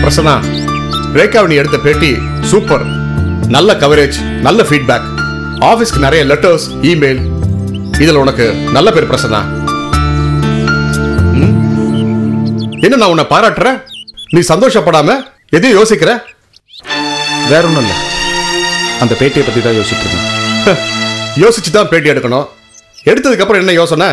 பிரசன்னா, ரேகாவை நீ எடுத்த பேட்டி சூப்பர். நல்ல கவரேஜ், நல்ல ஃபீட்பேக், ஆபீஸ்க்கு நிறைய லெட்டர்ஸ், இமெயில். இதுல உனக்கு நல்ல பேர் பிரசன்னா. என்ன நான் உன்னை பாராட்டுறேன், நீ சந்தோஷப்படாம எதையும் யோசிக்கிற? வேற ஒன்றும் இல்லை, அந்த பேட்டியை பற்றி தான் யோசிச்சுட்டு இருக்கேன். யோசிச்சு தான் பேட்டி எடுக்கணும். எடுத்ததுக்கு அப்புறம் என்ன யோசனை?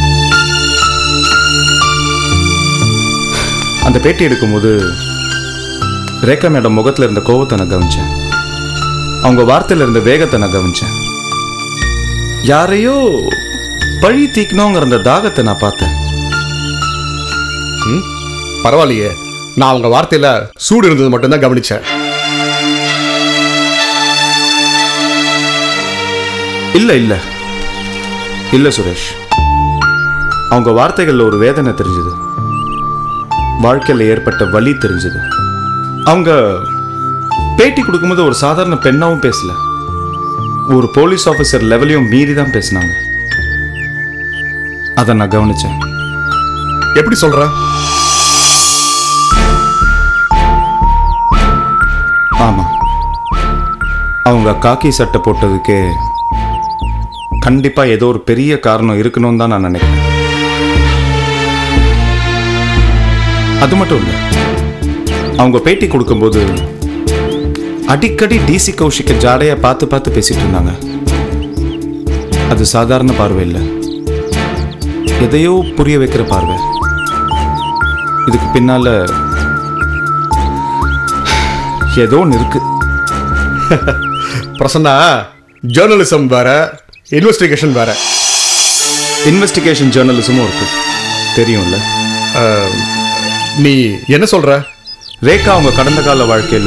அந்த பேட்டி எடுக்கும்போது ரேகா மேடம் முகத்தில் இருந்த கோவத்தை நான் கவனிச்சேன். அவங்க வார்த்தையில் இருந்த வேகத்தை நான் கவனிச்சேன். யாரையோ பழி தீக்கணுங்கிற அந்த தாகத்தை நான் பார்த்தேன். பரவாயில்லையே, நான் அவங்க வார்த்தையில சூடு இருந்தது மட்டும்தான் கவனிச்சேன். இல்லை இல்லை இல்லை சுரேஷ், அவங்க வார்த்தைகளில் ஒரு வேதனை தெரிஞ்சுது, வாழ்க்கையில் ஏற்பட்ட வலி தெரிஞ்சது. அவங்க பேட்டி கொடுக்கும்போது ஒரு சாதாரண பெண்ணாவும் பேசல, ஒரு போலீஸ் ஆஃபீஸர் லெவலையும் மீறி தான் பேசினாங்க. அதை நான் கவனிச்சேன். எப்படி சொல்ற? ஆமா, அவங்க காக்கி சட்டை போட்டதுக்கே கண்டிப்பா ஏதோ ஒரு பெரிய காரணம் இருக்கணும்னு தான் நான் நினைக்கிறேன். அது மட்டும் இல்லை, அவங்க பேட்டி கொடுக்கும்போது அடிக்கடி டிசி கௌஷிக்க ஜாடையா பார்த்து பார்த்து பேசிட்டு இருந்தாங்க. அது சாதாரண பார்வை இல்லை, எதையோ புரிய வைக்கிற பார்வை. இதுக்கு பின்னால ஏதோ ஒன்று இருக்கு. பிரசன்னா, ஜேர்னலிசம் வேற, இன்வெஸ்டிகேஷன் வேற. இன்வெஸ்டிகேஷன் ஜேர்னலிசமும் இருக்கு, தெரியும்ல. நீ என்ன சொல்ற? ரேகா அவங்க கடந்த கால வாழ்க்கையில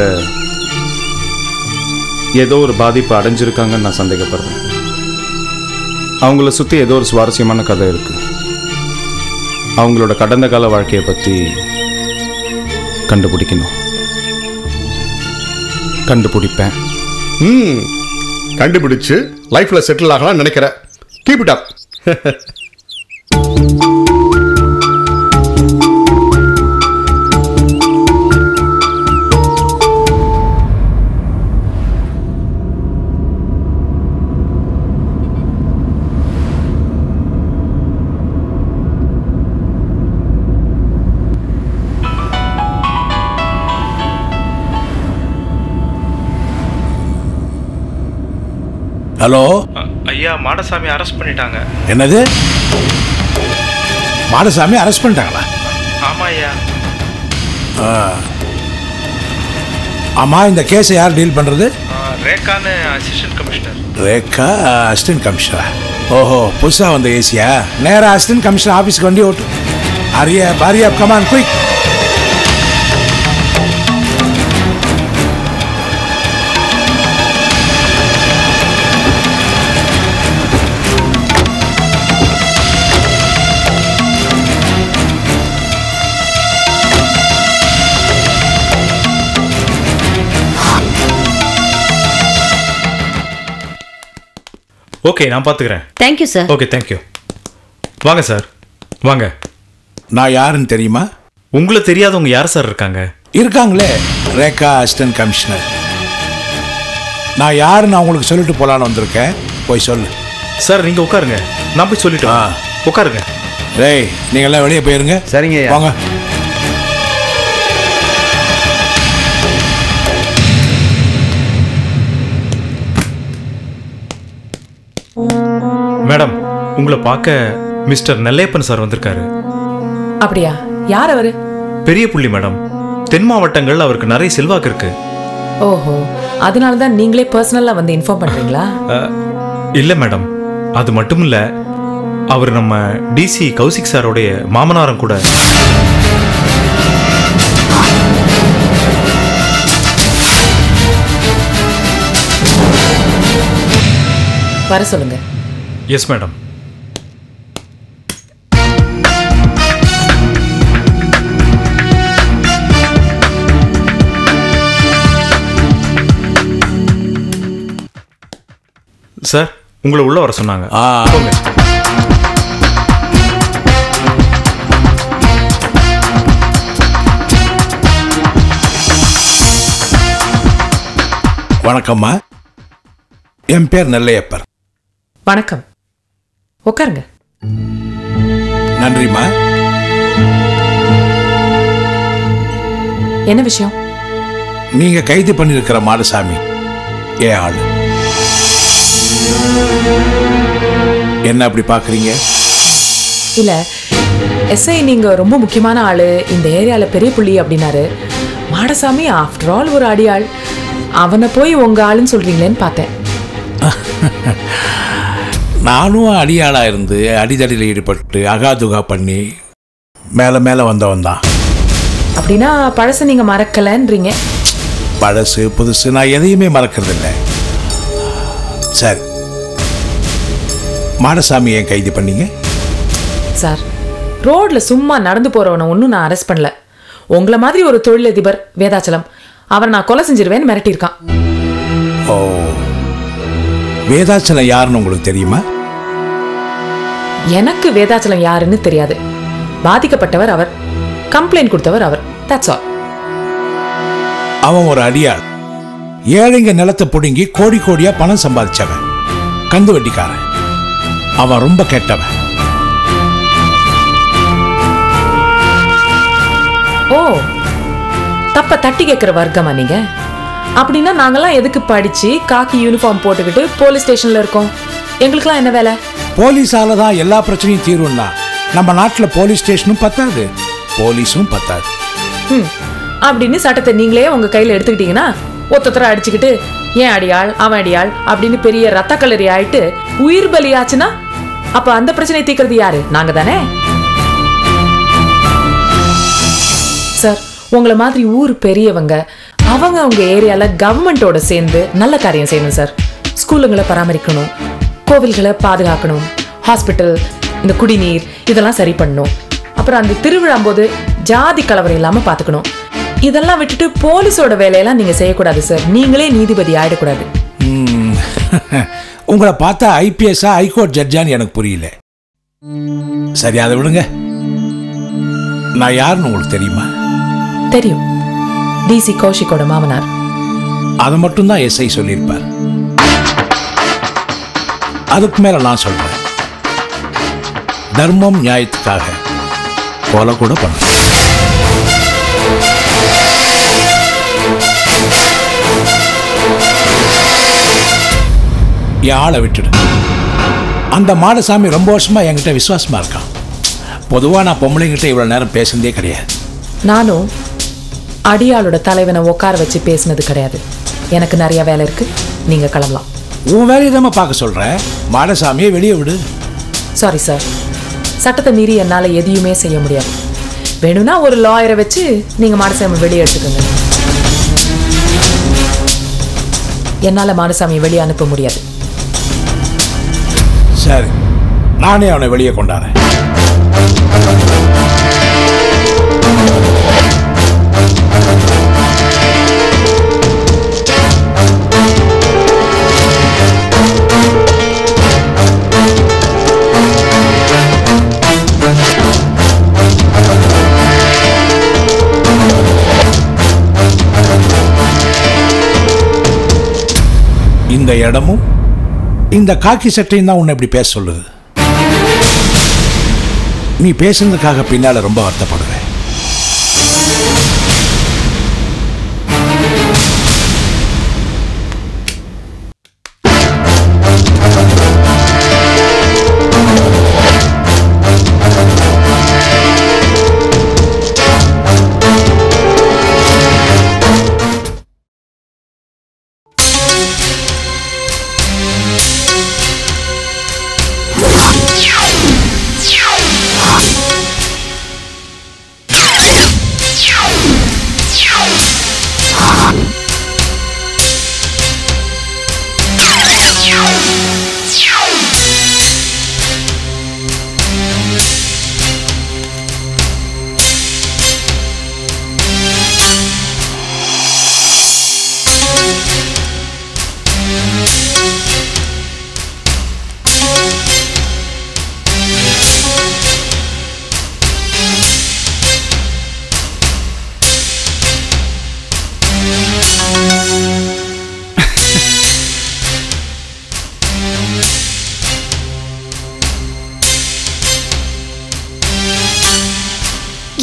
ஏதோ ஒரு பாதிப்பு அடைஞ்சிருக்காங்கன்னு நான் சந்தேகப்படுறேன். அவங்கள சுத்தி ஏதோ ஒரு சுவாரஸ்யமான கதை இருக்கு. அவங்களோட கடந்த கால வாழ்க்கையை பத்தி கண்டுபிடிக்கணும். கண்டுபிடிப்பேன். கண்டுபிடிச்சு லைஃப்ல செட்டில் ஆகலாம் நினைக்கிறேன். Keep it up. ஹலோ ஐயா, மாடசாமி அரெஸ்ட் பண்ணிட்டாங்க. என்னது? மாடசாமி அரெஸ்ட் பண்ணிட்டாங்களா? ஆமா ஐயா. ஆமா, இந்த கேஸை யார் டீல் பண்றது? ரேகான்னு அசிஸ்டன்ட் கமிஷனர். ரேகா அசிஸ்டன்ட் கமிஷனரா? ஓஹோ, புதுசா வந்த ஏசியா? நேரா அசிஸ்டன்ட் கமிஷனர் ஆபீஸ்க்கு வண்டி ஓட்டு. அரியா பாரியா, கமான் குயிக். ஓகே, நான் பார்த்துக்கிறேன். Thank you sir. Okay, thank you. வாங்க சார், வாங்க. நான் யாருன்னு தெரியுமா? உங்களை தெரியாதவங்க யார் சார் இருக்காங்க? இருக்காங்களே, ரேகா அசிஸ்டன்ட் கமிஷனர். நான் யாருன்னு அவங்களுக்கு சொல்லிட்டு போலான்னு வந்திருக்கேன். போய் சொல்லு. சார், நீங்கள் உட்காருங்க, நான் போய் சொல்லிட்டு உட்காருங்க. டேய், நீங்கள்லாம் வெளியே போயிருங்க. சரிங்க, வாங்க. மேடம், உங்களை பார்க்க மிஸ்டர் நெல்லையப்பன் சார் வந்திருக்காரு. அப்படியா? யார் அவரு? பெரிய புள்ளி மேடம். தென் மாவட்டங்கள் அவருக்கு நிறைய செல்வாக்கு இருக்கு. ஓஹோ, அதனால தான் நீங்களே பர்சனலா வந்து இன்ஃபார்ம் பண்றீங்களா? இல்லை மேடம், அது மட்டும் இல்லை, அவர் நம்ம டிசி கௌசிக் சாரோடைய மாமனாரும் கூட. வர சொல்லுங்க. Yes madam. சார், உங்களை உள்ள வர சொன்னாங்க. போங்க. வணக்கம்மா, என் பேர் நெல்லையப்பர். வணக்கம், உட்காருங்க. நன்றிம்மா. என்ன விஷயம்? நீங்க கைது பண்ணிருக்கிற மாடசாமி ஏன் ஆளு? என்ன அப்படி பாக்குறீங்க? இல்ல, எஸ்ஐ நீங்க ரொம்ப முக்கியமான ஆளு, இந்த ஏரியால பெரிய புள்ளி அப்படின்னாரு. மாடசாமி ஆஃப்டர் ஆல் ஒரு அடியாள், அவனை போய் உங்க ஆளுன்னு சொல்றீங்களேன்னு பார்த்தேன். நானும் அடியாளா இருந்து அடிதடியில் ஈடுபட்டு அகாதுகா பண்ணி மேல மேல வந்தவன் தான். அப்படின்னா பழச நீங்க மறக்கலன்றீங்க? பழசு புதுசு நான் எதையுமே மறக்கிறது இல்லை. சரி, மாடசாமி ஏன் கைது பண்ணீங்க? சார், ரோட்ல சும்மா நடந்து போறவனை ஒன்றும் நான் அரெஸ்ட் பண்ணல. உங்களை மாதிரி ஒரு தொழிலதிபர் வேதாச்சலம், அவரை நான் கொலை செஞ்சிருவேன்னு மிரட்டியிருக்கான். ஓ, வேதாச்சலம் யாருன்னு உங்களுக்கு தெரியுமா? எனக்கு வேதாச்சலம் யாருன்னு தெரியாது. பாதிக்கப்பட்டவர் அவர், கம்ப்ளைண்ட் கொடுத்தவர் அவர். That's all. அவன் ஒரு அடியாள், ஏழைங்க நிலத்தை பிடுங்கி கோடி கோடியா பணம் சம்பாதிச்சவன், கந்து வட்டிக்காரன். அவன் ரொம்ப கெட்டவன். ஓ, தப்ப தட்டி கேட்கிற வர்க்கமா நீங்க? அப்படின்னா நாங்கெல்லாம் எதுக்கு படிச்சு காக்கி யூனிஃபார்ம் போட்டுக்கிட்டு போலீஸ் ஸ்டேஷன்ல இருக்கோம்? எங்களுக்கெல்லாம் என்ன வேலை? போலீஸால தான் எல்லா பிரச்சனையும் தீரும்னா நம்ம நாட்டில் போலீஸ் ஸ்டேஷனும் பத்தாது, போலீஸும் பத்தாது. அப்படின்னு சட்டத்தை நீங்களே உங்க கையில எடுத்துக்கிட்டீங்கன்னா ஒத்தத்தர அடிச்சுக்கிட்டு ஏன் அடியாள் அவன் அடியாள் அப்படின்னு பெரிய ரத்த கல்லறி ஆயிட்டு உயிர் பலி ஆச்சுன்னா அப்ப அந்த பிரச்சனையை தீர்க்கிறது யாரு? நாங்க தானே. சார், உங்களை மாதிரி ஊர் பெரியவங்க அவங்க ஏரியால கவர்மெண்டோட சேர்ந்து நல்ல காரியம் செய்யணும் சார். ஸ்கூலுங்களை பராமரிக்கணும், கோவில்களை பாதுகாக்கணும், ஹாஸ்பிட்டல், இந்த குடிநீர் இதெல்லாம் சரி பண்ணணும். அப்புறம் அந்த திருவிழா போது ஜாதி கலவரம் இல்லாம பாத்துக்கணும். இதெல்லாம் விட்டுட்டு போலீஸோட வேலையெல்லாம் நீங்க செய்யக்கூடாது சார். நீங்களே நீதிபதி ஆயிடக்கூடாது. உங்களை பார்த்தா ஐபிஎஸ்ஸா ஹைகோர்ட் ஜட்ஜான்னு எனக்கு புரியல. சரி, அதை விடுங்க. நான் யாருன்னு உங்களுக்கு தெரியுமா? தெரியும், டிசி கௌஷிக்கோட மாமனார். அதை மட்டும்தான் எஸ்ஐ சொல்லியிருப்பார். அதுக்கு மேல நான் சொல்றேன், தர்மம் நியாயத்துக்காக கொலை கூட பண்ண. என் ஆளை விட்டுடு. அந்த மாடசாமி ரொம்ப வருஷமா என்கிட்ட விசுவாசமா இருக்கான். பொதுவா நான் பொம்பளைங்கிட்ட இவ்வளவு நேரம் பேசுனதே கிடையாது. நானும் அடியாளோட தலைவனை உட்கார வச்சு பேசினது கிடையாது. எனக்கு நிறைய வேலை இருக்கு, நீங்க கிளம்பலாம். உன் வேலையை தான் பார்க்க சொல்றேன். மாடசாமியை வெளியே விடு. சாரி சார், சட்டத்தை மீறி என்னால எதையுமே செய்ய முடியாது. வேணும்னா ஒரு லாயரை வச்சு நீங்க மாடசாமி வெளியே எடுத்துக்கோங்க. என்னால மாடசாமியை வெளியே அனுப்ப முடியாது. சரி, நானே அவனை வெளியே கொண்டாறேன். இந்த இடமும் இந்த காக்கி சட்டையும் தான் உன்னை இப்படி பேச சொல்லுது. நீ பேசுனதுக்காக பின்னால ரொம்ப வருத்தப்படுவேன்.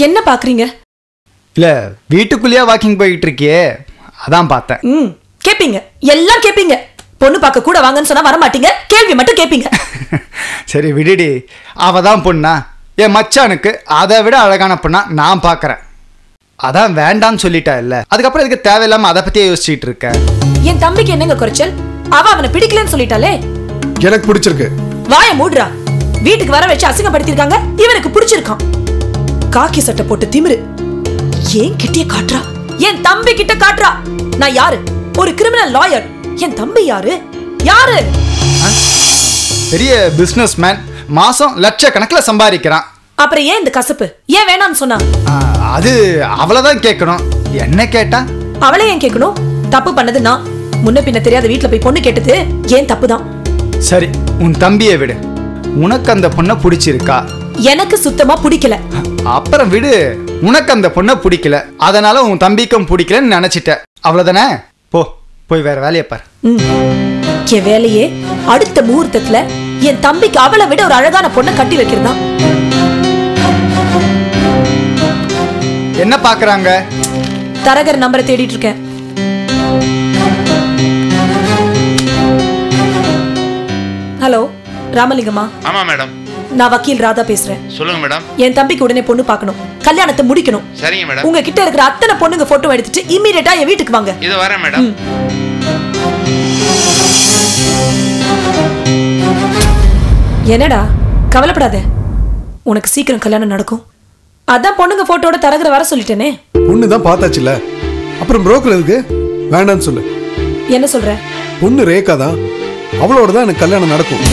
என்ன பாக்குறீங்க? இல்ல வீட்டுக்குள்ளேயே வாக்கிங் போயிட்டு இருக்கியே அதான் பார்த்தேன். கேப்பீங்க, எல்லாம் கேப்பீங்க. பொண்ணு பார்க்க கூட வாங்கன்னு சொன்னா வர மாட்டீங்க, கேள்வி மட்டும் கேப்பீங்க. சரி விடுடி, அவ தான் பொண்ணா? என் மச்சானுக்கு அதை விட அழகான பொண்ணா நான் பார்க்கறேன். அதான் வேண்டான்னு சொல்லிட்டா இல்ல, அதுக்கப்புறம் இதுக்கு தேவையில்லாம அதை பத்தியே யோசிச்சுட்டு இருக்க. என் தம்பிக்கு என்னங்க குறைச்சல்? அவ அவனை பிடிக்கலன்னு சொல்லிட்டாலே. எனக்கு பிடிச்சிருக்கு. வாய மூடுறா. வீட்டுக்கு வர வச்சு அசிங்கப்படுத்திருக்காங்க, இவனுக்கு பிடிச்சிருக்கான். காக்கி சட்டை போட்டு திமிரு ஏன் கிட்டே காட்டுறா? என் தம்பி கிட்ட காட்டுறா. நான் யாரு? ஒரு கிரிமினல் லாயர். என் தம்பி யாரு? யாரு? பெரிய பிசினஸ் மேன், மாசம் லட்சக்கணக்கில் சம்பாதிக்கிறான். அப்புறம் ஏன் இந்த கசப்பு? ஏன் வேணாம்னு சொன்னா? அது அவளதான் கேட்கணும், என்ன கேட்டா? அவளே ஏன் கேட்கணும்? தப்பு பண்ணது நான். முன்ன பின்ன தெரியாத வீட்டுல போய் பொண்ணு கேட்டது ஏன் தப்புதான். சரி, உன் தம்பியை விடு. உனக்கு அந்த பொண்ணை பிடிச்சிருக்கா? எனக்கு சுத்தமா பிடிக்கல. அப்புறம் விடு, உனக்கு அந்த பொண்ணை பிடிக்கல, அதனால உன் தம்பிக்கும் பிடிக்கலன்னு நினைச்சிட்ட, அவ்வளவுதானே? போய் வேற வேலையை பாரு. என் வேலையே அடுத்த முகூர்த்தத்துல என் தம்பிக்கு அவளை விட ஒரு அழகான பொண்ணை கட்டி வைக்கிறதா. என்ன பாக்குறாங்க? தரகர் நம்பரை தேடிட்டு இருக்கேன். ஹலோ, ராமலிங்கமா? ஆமா மேடம். நான் வக்கீல் ராதா பேசுறேன். சொல்லுங்க மேடம். என் தம்பிக்கு உடனே பொண்ணு பார்க்கணும், கல்யாணத்தை முடிக்கணும். சரிங்க மேடம். உங்க கிட்ட இருக்கிற அத்தனை பொண்ணுங்க போட்டோ எடுத்துட்டு இம்மீடியட்டா என் வீட்டுக்கு வாங்க. இது வரேன் மேடம். என்னடா கவலைப்படாத, உனக்கு சீக்கிரம் கல்யாணம் நடக்கும். அதான் பொண்ணுங்க போட்டோட தரகர வர சொல்லிட்டேனே. பொண்ணு தான் பார்த்தாச்சுல, அப்புறம் புரோக்கர் எதுக்கு? வேண்டான்னு சொல்லு. என்ன சொல்ற? பொண்ணு ரேகா தான், அவளோட தான் எனக்கு கல்யாணம் நடக்கும்.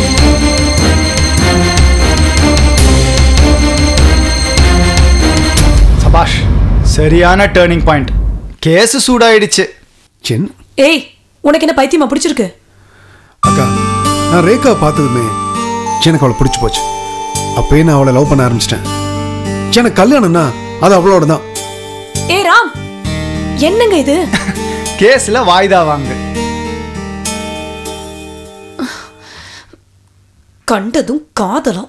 சபாஷ், சரியான டர்னிங் பாயிண்ட். கேஸ் சூடாயிடுச்சு. ஏய், உனக்கு என்ன பைத்தியமா பிடிச்சிருக்கு? அக்கா, நான் ரேகா பார்த்ததுமே எனக்கு அவளை பிடிச்சு போச்சு. அப்பயே நான் அவளை லவ் பண்ண ஆரம்பிச்சிட்டேன். எனக்கு கல்யாணம்னா அது அவளோட தான். ஏ ராம், என்னங்க இது? கேஸ்ல வாய்தா வாங்க. கண்டதும் காதலம்.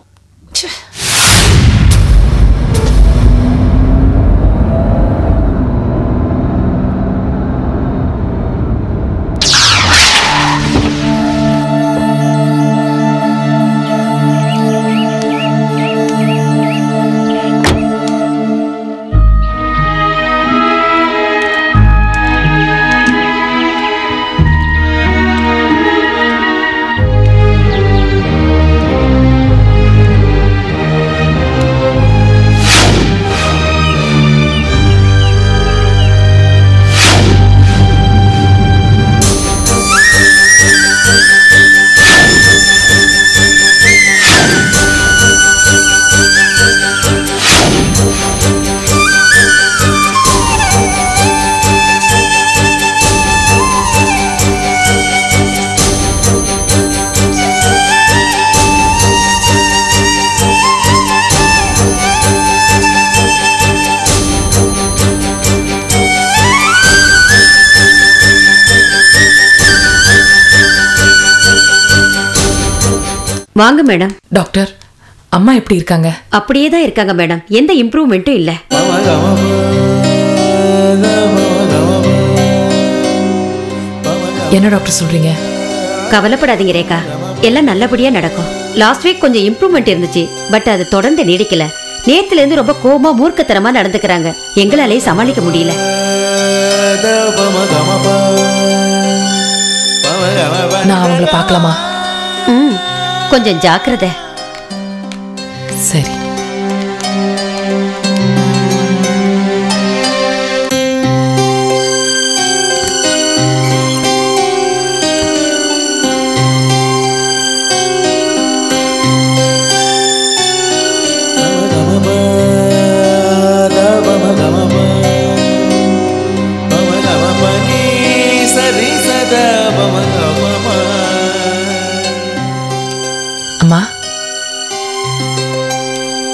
வாங்க மேடம். டாக்டர், அம்மா எப்படி இருக்காங்க? அப்படியே தான் இருக்காங்க மேடம், எந்த இம்ப்ரூவ்மெண்ட்டும் இல்ல. என்ன டாக்டர் சொல்றீங்க? கவலைப்படாதீங்க ரேகா, எல்லாம் நல்லபடியா நடக்கும். லாஸ்ட் வீக் கொஞ்சம் இம்ப்ரூவ்மெண்ட் இருந்துச்சு, பட் அது தொடர்ந்து நீடிக்கல. நேத்துல இருந்து ரொம்ப கோபமா மூர்க்கத்தனமா நடந்துக்கிறாங்க, எங்களாலே சமாளிக்க முடியல. நான் அவங்கள பார்க்கலாமா? கொஞ்சம் ஜாக்கிரதை. சரி. அம்மா,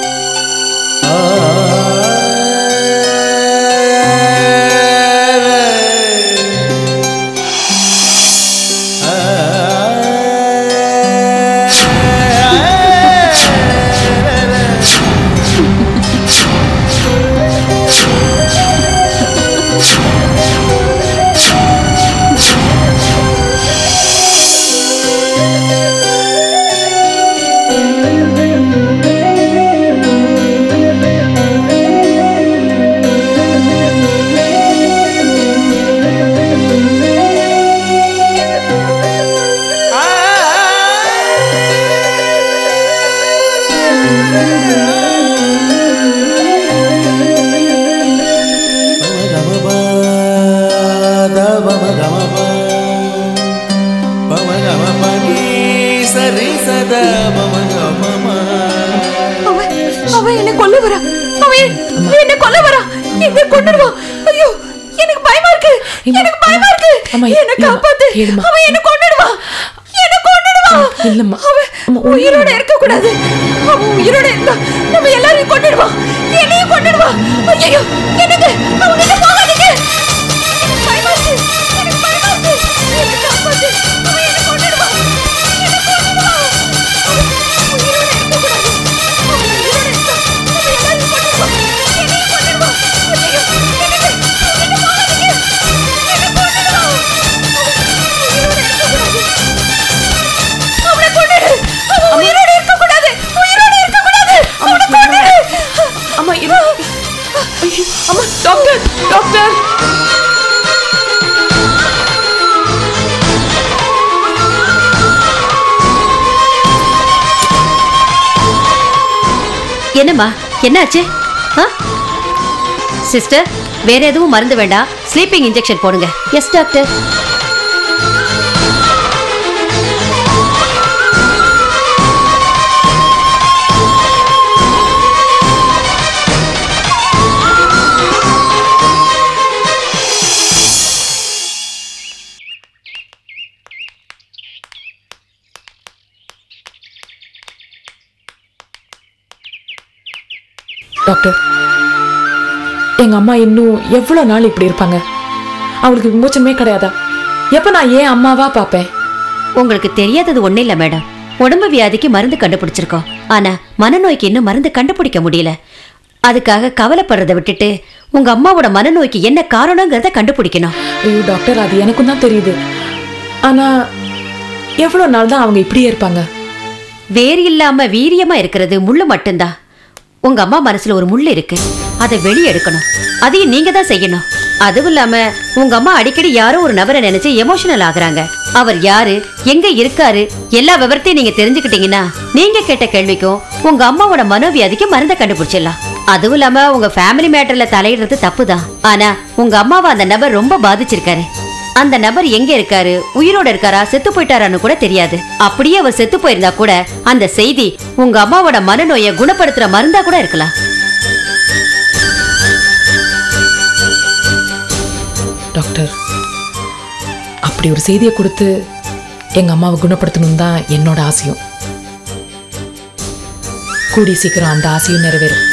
அவன் என்ன கொல்ல வரா, அவன் என்ன கொல்ல வரா, என்ன கொன்னுடுவா. ஐயோ எனக்கு பயமா இருக்கு, எனக்கு பயமா இருக்கு. என்ன காப்பாத்து, அவன் என்ன கொன்னுடுவா, என்ன கொன்னுடுவா. இல்லம்மா, அவன் உயிரோட இருக்க கூடாது. அவன் உயிரோட இருந்தா நம்ம எல்லாரையும் கொன்னுடுவா, என்னையும் கொன்னுடுவா. ஐயோ எனக்கு அவன் என்ன போகாதீங்க, எனக்கு பயமா இருக்கு, எனக்கு பயமா இருக்கு. என்ன காப்பாத்து, அவன் என்ன கொன்னுடுவா, என்ன கொன்னுடுவா. அவன் உயிரோட இருக்க கூடாது. அவன் உயிரோட இருந்தா நம்ம எல்லாரையும் கொன்னுடுவா, என்னையும் கொன்னுடுவா. ஐயோ எனக்கு அவன் என்ன போகாதீங்க, என்ன கொன்னுடுவா. அவன் உயிரோட இருக்க கூடாது. அவனை கொன்னுடு, அவன் உயிரோட இருக்க கூடாது, உயிரோட இருக்க கூடாது. அவனை கொன்னுடு. அம்மா ஐயோ அம்மா, டாக்டர் டாக்டர். என்னம்மா, என்னாச்சு? சிஸ்டர், வேற எதுவும் மருந்து வேண்டாம், ஸ்லீப்பிங் இன்ஜெக்ஷன் போடுங்க. Yes doctor. டாக்டர், எங்க அம்மா இன்னும் எவ்வளவு நாள் இப்படி இருப்பாங்க? அவளுக்கு விமோச்சனமே கிடையாதா? எப்ப நான் ஏன் அம்மாவா பாப்பேன்? உங்களுக்கு தெரியாதது ஒண்ணு இல்ல மேடம். உடம்பு வியாதிக்கு மருந்து கண்டுபிடிச்சிருக்கோம், ஆனா மனநோய்க்கு இன்னும் மருந்து கண்டுபிடிக்க முடியல. அதுக்காக கவலைப்படுறதை விட்டுட்டு உங்க அம்மாவோட மனநோய்க்கு என்ன காரணங்கிறத கண்டுபிடிக்கணும். ஐயோ டாக்டர், அது எனக்கும் தான் தெரியுது. ஆனா எவ்வளவு நாள் தான் அவங்க இப்படியே இருப்பாங்க? வேறு இல்லாம வீரியமா இருக்கிறது முள்ளு மட்டும்தான். உங்க அம்மா மனசுல ஒரு முள்ளு இருக்கு, அதை வெளியே எடுக்கணும். அதையும் நீங்க தான் செய்யணும். அதுவும் இல்லாம உங்க அம்மா அடிக்கடி யாரோ ஒரு நபரை நினைச்சு எமோஷனல் ஆகுறாங்க. அவர் யாரு, எங்க இருக்காரு, எல்லா விவரத்தையும் நீங்க தெரிஞ்சுக்கிட்டீங்கன்னா நீங்க கேட்ட கேள்விக்கும் உங்க அம்மாவோட மனோவியாதிக்கு மருந்தை கண்டுபிடிச்சிடலாம். அதுவும் இல்லாம உங்க ஃபேமிலி மேட்டர்ல தலையிடுறது தப்புதான். ஆனா உங்க அம்மாவை அந்த நபர் ரொம்ப பாதிச்சிருக்காரு. அந்த நபர் எங்க இருக்காரு, உயிரோட இருக்காரா, செத்து போயிட்டாரான்னு கூட தெரியாது. அப்படியே அவர் செத்து போயிருந்தா கூட அந்த செய்தி உங்க அம்மாவோட மனநோயை குணப்படுத்துற மருந்தா கூட இருக்கலாம். டாக்டர், அப்படி ஒரு செய்தியை கொடுத்து எங்க அம்மாவை குணப்படுத்தணும் தான் என்னோட ஆசையும். கூடி சீக்கிரம் அந்த ஆசையும் நிறைவேறும்.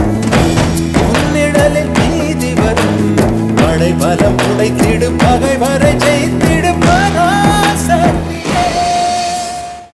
பலம் உடைத்திடும் பகைவ